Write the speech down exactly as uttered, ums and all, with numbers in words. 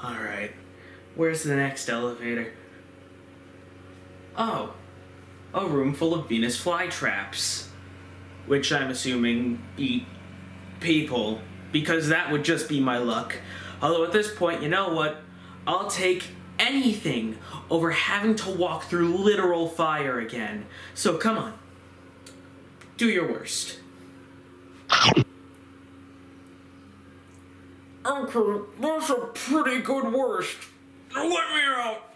Alright. Where's the next elevator? Oh. A room full of Venus flytraps. Which I'm assuming eat people. Because that would just be my luck. Although at this point, you know what? I'll take anything over having to walk through literal fire again. So come on. Do your worst. Okay, that's a pretty good worst. Let me out.